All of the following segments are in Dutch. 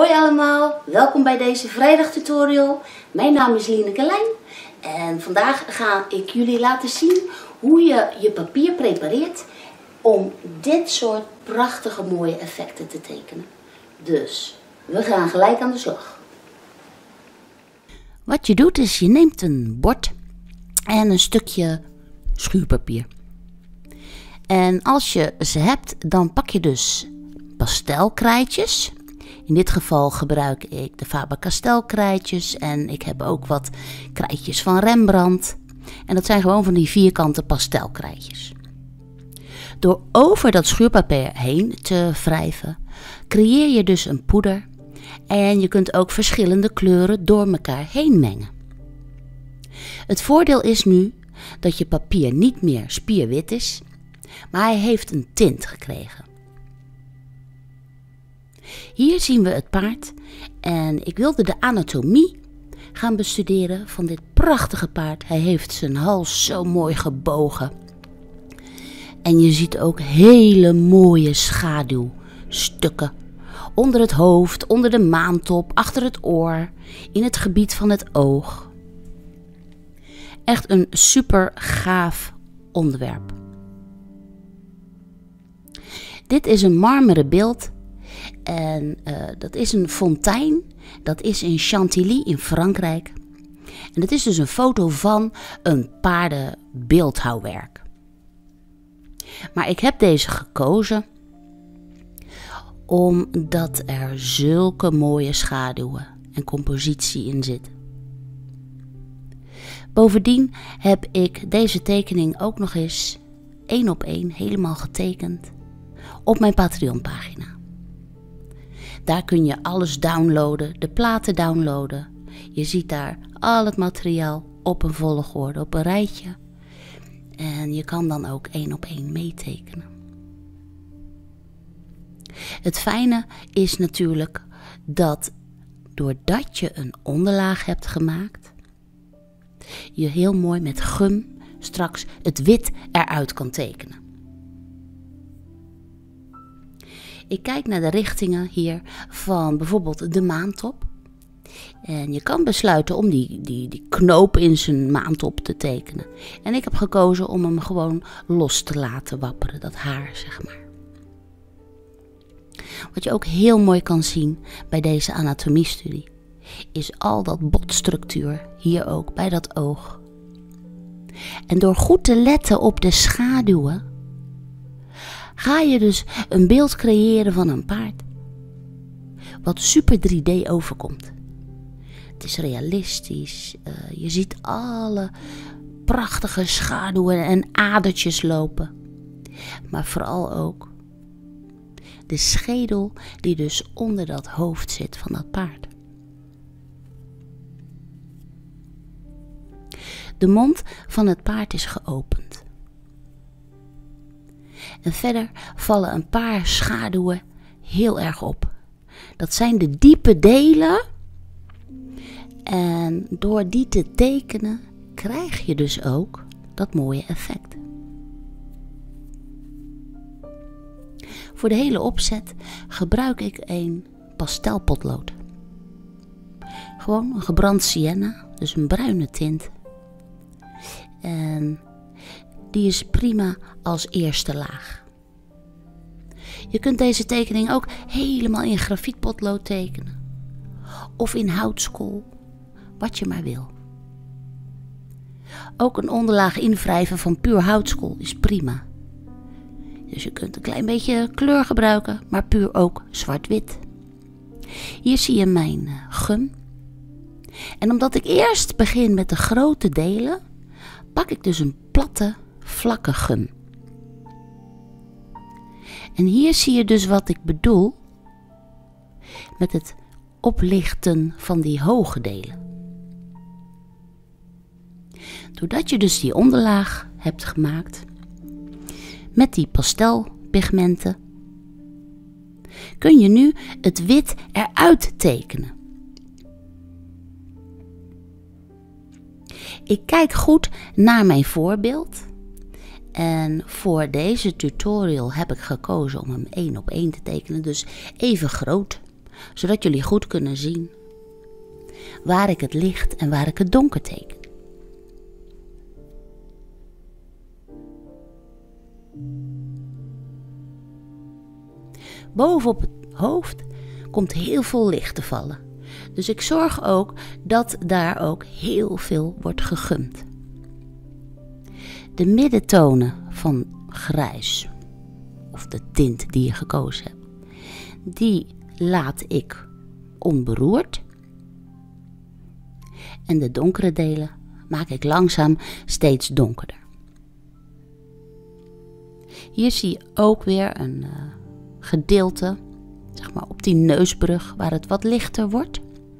Hoi allemaal, welkom bij deze vrijdag tutorial. Mijn naam is Lieneke Lijn en vandaag ga ik jullie laten zien hoe je je papier prepareert om dit soort prachtige mooie effecten te tekenen. Dus we gaan gelijk aan de slag. Wat je doet is je neemt een bord en een stukje schuurpapier. En als je ze hebt, dan pak je dus pastelkrijtjes. In dit geval gebruik ik de Faber-Castell krijtjes en ik heb ook wat krijtjes van Rembrandt. En dat zijn gewoon van die vierkante pastelkrijtjes. Door over dat schuurpapier heen te wrijven, creëer je dus een poeder. En je kunt ook verschillende kleuren door elkaar heen mengen. Het voordeel is nu dat je papier niet meer spierwit is, maar hij heeft een tint gekregen. Hier zien we het paard en ik wilde de anatomie gaan bestuderen van dit prachtige paard. Hij heeft zijn hals zo mooi gebogen. En je ziet ook hele mooie schaduwstukken. Onder het hoofd, onder de maantop, achter het oor, in het gebied van het oog. Echt een super gaaf onderwerp. Dit is een marmeren beeld. En dat is een fontein, dat is in Chantilly in Frankrijk. En dat is dus een foto van een paardenbeeldhouwwerk. Maar ik heb deze gekozen omdat er zulke mooie schaduwen en compositie in zit. Bovendien heb ik deze tekening ook nog eens 1 op 1 helemaal getekend op mijn Patreon pagina. Daar kun je alles downloaden, de platen downloaden. Je ziet daar al het materiaal op een volgorde, op een rijtje. En je kan dan ook 1 op 1 meetekenen. Het fijne is natuurlijk dat doordat je een onderlaag hebt gemaakt, je heel mooi met gum straks het wit eruit kan tekenen. Ik kijk naar de richtingen hier van bijvoorbeeld de maantop. En je kan besluiten om die knoop in zijn maantop te tekenen. En ik heb gekozen om hem gewoon los te laten wapperen, dat haar zeg maar. Wat je ook heel mooi kan zien bij deze anatomiestudie is al dat botstructuur hier ook bij dat oog. En door goed te letten op de schaduwen ga je dus een beeld creëren van een paard wat super 3D overkomt. Het is realistisch, je ziet alle prachtige schaduwen en adertjes lopen. Maar vooral ook de schedel die dus onder dat hoofd zit van dat paard. De mond van het paard is geopend. En verder vallen een paar schaduwen heel erg op. Dat zijn de diepe delen. En door die te tekenen krijg je dus ook dat mooie effect. Voor de hele opzet gebruik ik een pastelpotlood. Gewoon een gebrand sienna, dus een bruine tint. En die is prima als eerste laag. Je kunt deze tekening ook helemaal in grafietpotlood tekenen. Of in houtskool, wat je maar wil. Ook een onderlaag invrijven van puur houtskool is prima. Dus je kunt een klein beetje kleur gebruiken, maar puur ook zwart-wit. Hier zie je mijn gum. En omdat ik eerst begin met de grote delen, pak ik dus een platte, vlakke gum. En hier zie je dus wat ik bedoel met het oplichten van die hoge delen. Doordat je dus die onderlaag hebt gemaakt met die pastelpigmenten, kun je nu het wit eruit tekenen. Ik kijk goed naar mijn voorbeeld. En voor deze tutorial heb ik gekozen om hem 1 op 1 te tekenen, dus even groot. zodat jullie goed kunnen zien waar ik het licht en waar ik het donker teken. Bovenop het hoofd komt heel veel licht te vallen. Dus ik zorg ook dat daar ook heel veel wordt gegumd. De middentonen van grijs, of de tint die je gekozen hebt, die laat ik onberoerd. En de donkere delen maak ik langzaam steeds donkerder. Hier zie je ook weer een gedeelte, zeg maar op die neusbrug, waar het wat lichter wordt.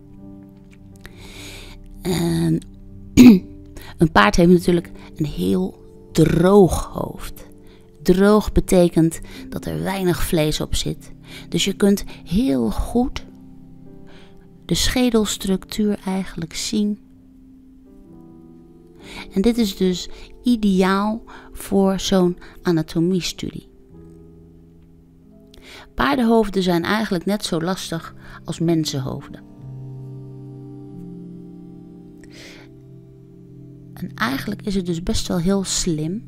En een paard heeft natuurlijk een heel droog hoofd. Droog betekent dat er weinig vlees op zit. Dus je kunt heel goed de schedelstructuur eigenlijk zien. En dit is dus ideaal voor zo'n anatomiestudie. Paardenhoofden zijn eigenlijk net zo lastig als mensenhoofden. En eigenlijk is het dus best wel heel slim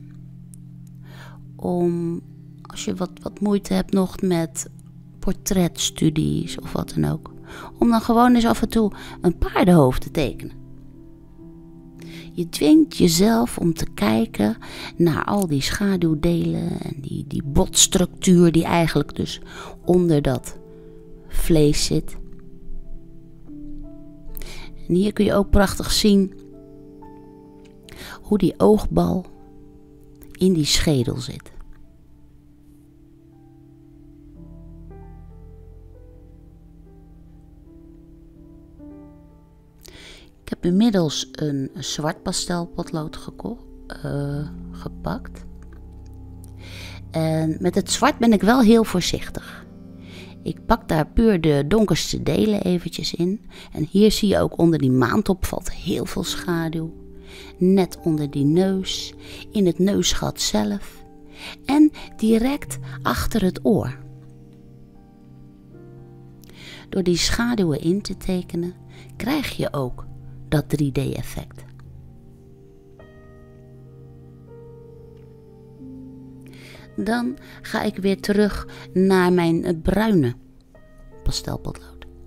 om, als je wat moeite hebt nog met portretstudies of wat dan ook, om dan gewoon eens af en toe een paardenhoofd te tekenen. Je dwingt jezelf om te kijken naar al die schaduwdelen en die botstructuur die eigenlijk dus onder dat vlees zit. En hier kun je ook prachtig zien hoe die oogbal in die schedel zit. Ik heb inmiddels een zwart pastelpotlood gepakt. En met het zwart ben ik wel heel voorzichtig. Ik pak daar puur de donkerste delen eventjes in. En hier zie je ook onder die maantop valt heel veel schaduw. Net onder die neus, in het neusgat zelf en direct achter het oor. Door die schaduwen in te tekenen krijg je ook dat 3D-effect. Dan ga ik weer terug naar mijn bruine pastelpotlood.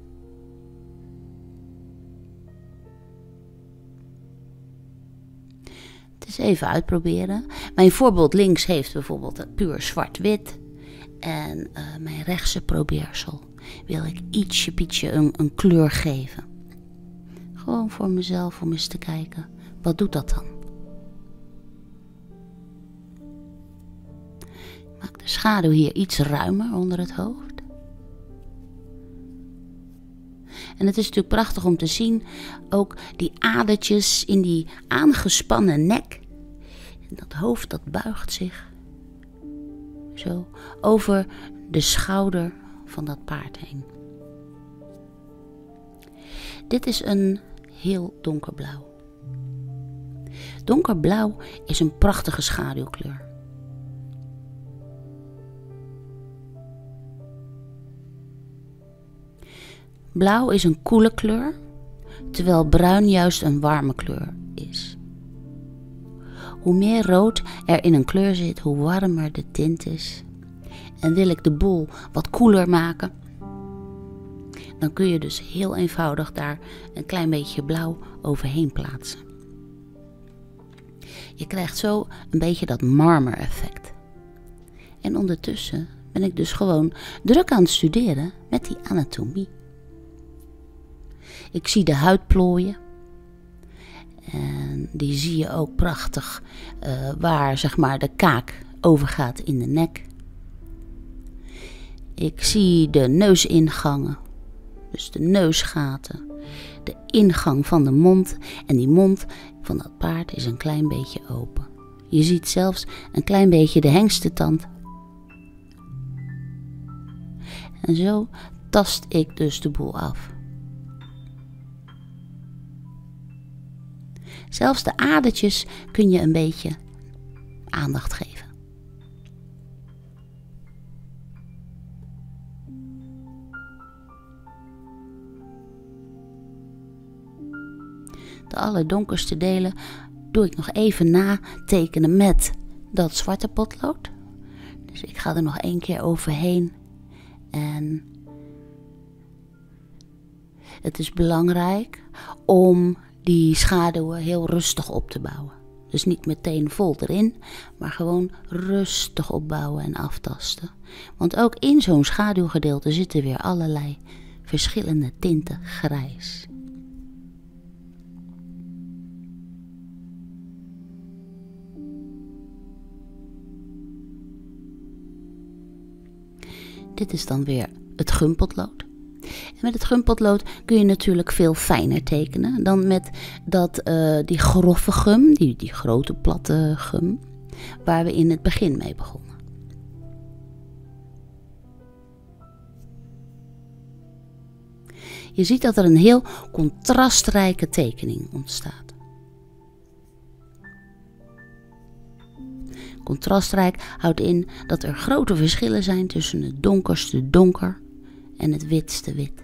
Het is even uitproberen. Mijn voorbeeld links heeft bijvoorbeeld puur zwart-wit. En mijn rechtse probeersel wil ik ietsje een kleur geven. Gewoon voor mezelf om eens te kijken, wat doet dat dan? Ik maak de schaduw hier iets ruimer onder het hoofd. En het is natuurlijk prachtig om te zien, ook die adertjes in die aangespannen nek. En dat hoofd dat buigt zich zo over de schouder van dat paard heen. Dit is een heel donkerblauw. Donkerblauw is een prachtige schaduwkleur. Blauw is een koele kleur, terwijl bruin juist een warme kleur is. Hoe meer rood er in een kleur zit, hoe warmer de tint is. En wil ik de boel wat koeler maken, dan kun je dus heel eenvoudig daar een klein beetje blauw overheen plaatsen. Je krijgt zo een beetje dat marmer effect. En ondertussen ben ik dus gewoon druk aan het studeren met die anatomie. Ik zie de huid plooien. En die zie je ook prachtig waar zeg maar de kaak overgaat in de nek. Ik zie de neusingangen. Dus de neusgaten. De ingang van de mond. En die mond van dat paard is een klein beetje open. Je ziet zelfs een klein beetje de hengstentand. En zo tast ik dus de boel af. Zelfs de adertjes kun je een beetje aandacht geven. De allerdonkerste delen doe ik nog even natekenen met dat zwarte potlood. Dus ik ga er nog 1 keer overheen. En het is belangrijk om die schaduwen heel rustig op te bouwen. Dus niet meteen vol erin, maar gewoon rustig opbouwen en aftasten. Want ook in zo'n schaduwgedeelte zitten weer allerlei verschillende tinten grijs. Dit is dan weer het gumpotlood. En met het gumpotlood kun je natuurlijk veel fijner tekenen dan met die grove gum, die grote platte gum, waar we in het begin mee begonnen. Je ziet dat er een heel contrastrijke tekening ontstaat. Contrastrijk houdt in dat er grote verschillen zijn tussen het donkerste donker en het witste wit.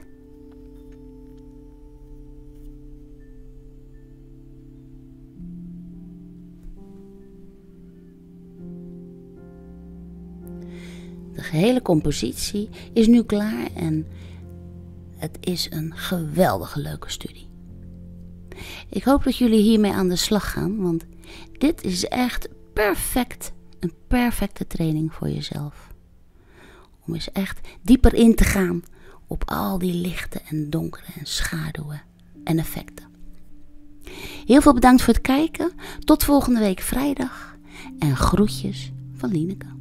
De gehele compositie is nu klaar en het is een geweldige leuke studie. Ik hoop dat jullie hiermee aan de slag gaan, want dit is echt perfect, een perfecte training voor jezelf. Om eens echt dieper in te gaan op al die lichte en donkere en schaduwen en effecten. Heel veel bedankt voor het kijken. Tot volgende week vrijdag en groetjes van Lieneke.